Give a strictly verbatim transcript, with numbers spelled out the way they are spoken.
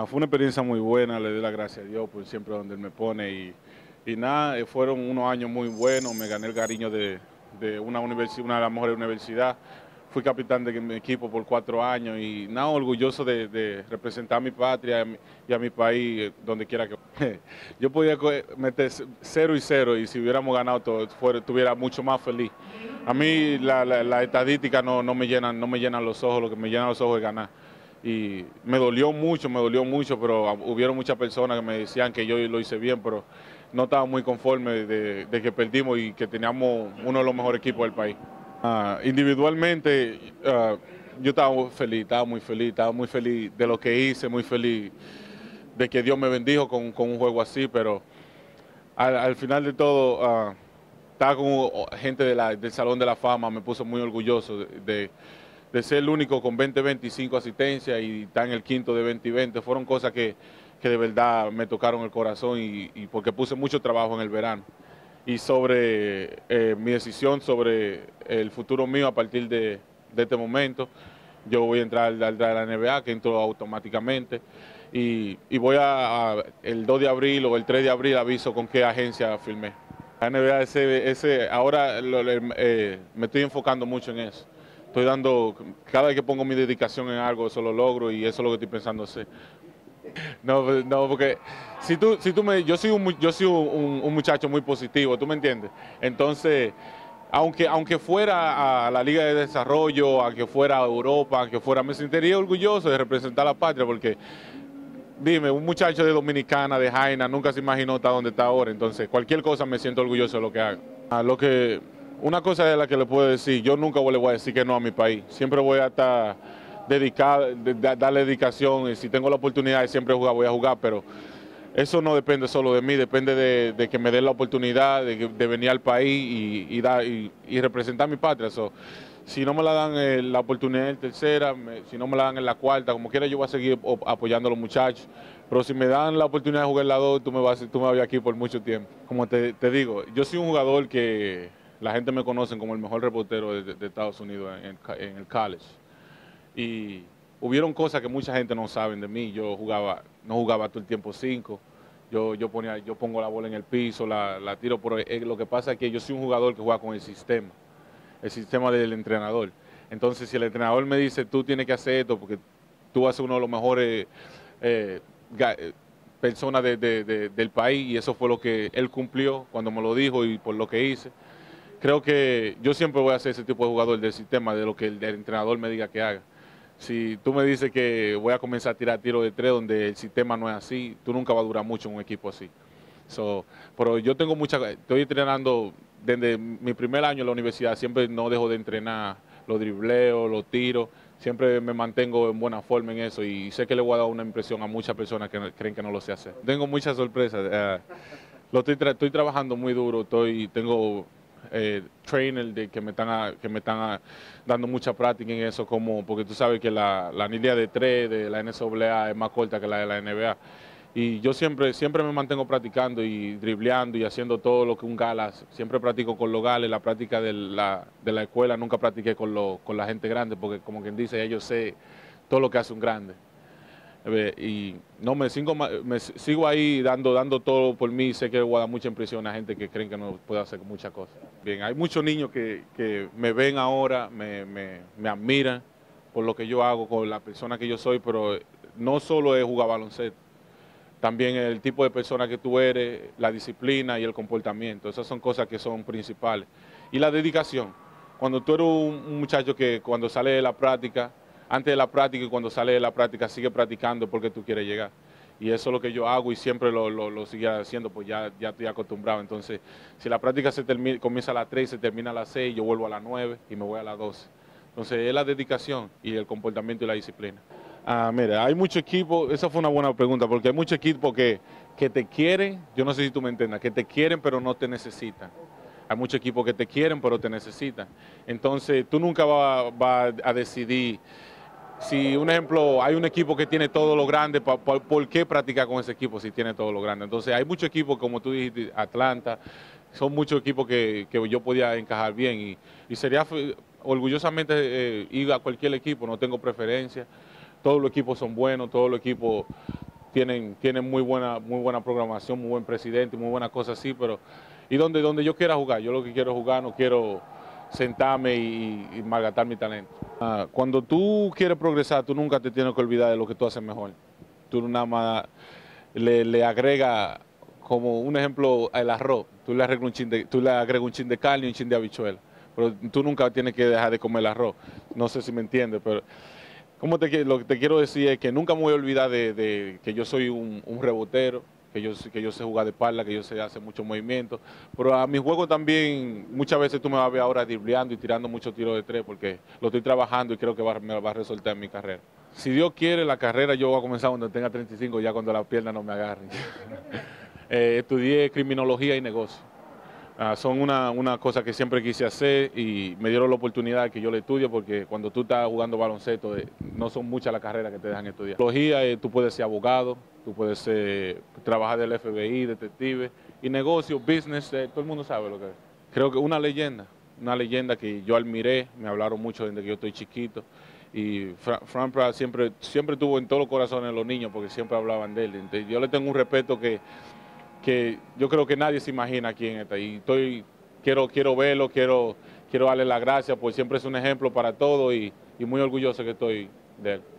fue una experiencia muy buena, le doy las gracias a Dios por siempre donde Él me pone y, y nada, eh, fueron unos años muy buenos, me gané el cariño de, de una, universi- una de las mejores universidades, fui capitán de mi equipo por cuatro años y nada, orgulloso de, de representar a mi patria y a mi, y a mi país eh, donde quiera que yo podía co- meter cero y cero y si hubiéramos ganado todo, fuera, estuviera mucho más feliz. A mí la, la, la estadística no, no, me llenan, no me llenan los ojos, lo que me llenan los ojos es ganar. Y me dolió mucho, me dolió mucho, pero hubieron muchas personas que me decían que yo lo hice bien, pero no estaba muy conforme de, de que perdimos y que teníamos uno de los mejores equipos del país. Uh, individualmente, uh, yo estaba feliz, estaba muy feliz, estaba muy feliz de lo que hice, muy feliz de que Dios me bendijo con, con un juego así, pero al, al final de todo, uh, estaba con gente de la, del Salón de la Fama, me puso muy orgulloso de, de, de ser el único con veinte, veinticinco asistencias y estar en el quinto de veinte y veinte. Fueron cosas que, que de verdad me tocaron el corazón y, y porque puse mucho trabajo en el verano. Y sobre eh, mi decisión sobre el futuro mío a partir de, de este momento, yo voy a entrar al, al, a la N B A, que entro automáticamente, y, y voy a, a, el dos de abril o el tres de abril aviso con qué agencia firmé. La N B A, ese, ese, ahora lo, eh, me estoy enfocando mucho en eso. Estoy dando, cada vez que pongo mi dedicación en algo, eso lo logro y eso es lo que estoy pensando hacer. No, no, porque si tú, si tú me, yo soy un, yo soy un, un muchacho muy positivo, ¿tú me entiendes? Entonces, aunque, aunque fuera a la Liga de Desarrollo, a que fuera a Europa, a que fuera, me sentiría orgulloso de representar a la patria, porque dime, un muchacho de Dominicana, de Jaina, nunca se imaginó estar donde está ahora, entonces cualquier cosa me siento orgulloso de lo que hago. A lo que, una cosa de la que le puedo decir, yo nunca le voy a decir que no a mi país, siempre voy a estar dedicado, de, de, darle dedicación y si tengo la oportunidad de siempre jugar, voy a jugar, pero eso no depende solo de mí, depende de, de que me den la oportunidad de, de venir al país y, y, da, y, y representar mi patria. So, si no me la dan en la oportunidad en tercera, me, si no me la dan en la cuarta, como quiera yo voy a seguir apoyando a los muchachos. Pero si me dan la oportunidad de jugar en la dos, tú me vas, tú me vas a ver aquí por mucho tiempo. Como te, te digo, yo soy un jugador que la gente me conoce como el mejor reportero de, de Estados Unidos en, en el college. Y hubieron cosas que mucha gente no sabe de mí. Yo jugaba, no jugaba todo el tiempo cinco. Yo, yo, ponía, yo pongo la bola en el piso, la, la tiro por... Eh, lo que pasa es que yo soy un jugador que juega con el sistema, el sistema del entrenador. Entonces, si el entrenador me dice, tú tienes que hacer esto porque tú vas a ser uno de los mejores eh, personas de, de, de, del país, y eso fue lo que él cumplió cuando me lo dijo y por lo que hice. Creo que yo siempre voy a ser ese tipo de jugador del sistema, de lo que el, el entrenador me diga que haga. Si tú me dices que voy a comenzar a tirar tiros de tres donde el sistema no es así, tú nunca vas a durar mucho en un equipo así. So, pero yo tengo mucha, estoy entrenando desde mi primer año en la universidad, siempre no dejo de entrenar los dribleos, los tiros, siempre me mantengo en buena forma en eso y sé que le voy a dar una impresión a muchas personas que no, creen que no lo sé hacer. Tengo muchas sorpresas, uh, lo estoy, tra estoy trabajando muy duro, estoy, tengo eh, trainers de, que me están, a, que me están a, dando mucha práctica en eso, como porque tú sabes que la, la línea de tres de la N C A A es más corta que la de la N B A. Y yo siempre, siempre me mantengo practicando y dribleando y haciendo todo lo que un gala hace. Siempre practico con los gales, la práctica de la, de la escuela nunca practiqué con, lo, con la gente grande, porque como quien dice, ya yo sé todo lo que hace un grande. Y no me sigo, me sigo ahí dando, dando todo por mí, sé que voy a dar mucha impresión a gente que creen que no puedo hacer muchas cosas. Bien, hay muchos niños que, que me ven ahora, me, me, me admiran por lo que yo hago, con la persona que yo soy, pero no solo es jugar baloncesto, también el tipo de persona que tú eres, la disciplina y el comportamiento, esas son cosas que son principales. Y la dedicación, cuando tú eres un muchacho que cuando sale de la práctica, antes de la práctica y cuando sale de la práctica sigue practicando porque tú quieres llegar. Y eso es lo que yo hago y siempre lo, lo, lo sigo haciendo, pues ya, ya estoy acostumbrado. Entonces, si la práctica se termina, comienza a las tres y se termina a las seis, yo vuelvo a las nueve y me voy a las doce. Entonces, es la dedicación y el comportamiento y la disciplina. Ah, mira, hay muchos equipos, esa fue una buena pregunta, porque hay muchos equipos que, que te quieren, yo no sé si tú me entiendas, que te quieren pero no te necesitan. Hay muchos equipos que te quieren pero te necesitan. Entonces, tú nunca vas va a decidir. Si, un ejemplo, hay un equipo que tiene todo lo grande, ¿por, por, ¿por qué practicar con ese equipo si tiene todo lo grande? Entonces, hay muchos equipos, como tú dijiste, Atlanta, son muchos equipos que, que yo podía encajar bien y, y sería orgullosamente eh, ir a cualquier equipo, no tengo preferencia. Todos los equipos son buenos, todos los equipos tienen, tienen muy buena, muy buena programación, muy buen presidente, muy buenas cosas así, pero y donde, donde yo quiera jugar, yo lo que quiero es jugar, no quiero sentarme y, y malgastar mi talento. Ah, cuando tú quieres progresar, tú nunca te tienes que olvidar de lo que tú haces mejor. Tú nada más le, le agregas, como un ejemplo, el arroz, tú le agregas un chin de, tú le agregas un chin de carne y un chin de habichuela, pero tú nunca tienes que dejar de comer el arroz. No sé si me entiendes, pero ¿cómo te, lo que te quiero decir es que nunca me voy a olvidar de, de que yo soy un, un rebotero, que yo, que yo sé jugar de espalda, que yo sé hacer muchos movimientos, pero a mi juego también muchas veces tú me vas a ver ahora dribleando y tirando muchos tiros de tres porque lo estoy trabajando y creo que va, me va a resultar en mi carrera. Si Dios quiere, la carrera yo voy a comenzar cuando tenga treinta y cinco, ya cuando las piernas no me agarren. eh, estudié criminología y negocio. Uh, son una, una cosa que siempre quise hacer y me dieron la oportunidad que yo le estudie porque cuando tú estás jugando baloncesto eh, no son muchas las carreras que te dejan estudiar. Criminología, eh, tú puedes ser abogado, tú puedes ser, trabajar del F B I, detective, y negocio, business, eh, todo el mundo sabe lo que es. Creo que una leyenda, una leyenda que yo admiré, me hablaron mucho desde que yo estoy chiquito, y Fra Frank Pratt siempre, siempre tuvo en todos los corazones de los niños porque siempre hablaban de él. Entonces, yo le tengo un respeto que que yo creo que nadie se imagina quién está. Y estoy, quiero, quiero verlo, quiero, quiero darle las gracias, pues siempre es un ejemplo para todos y, y muy orgulloso que estoy de él.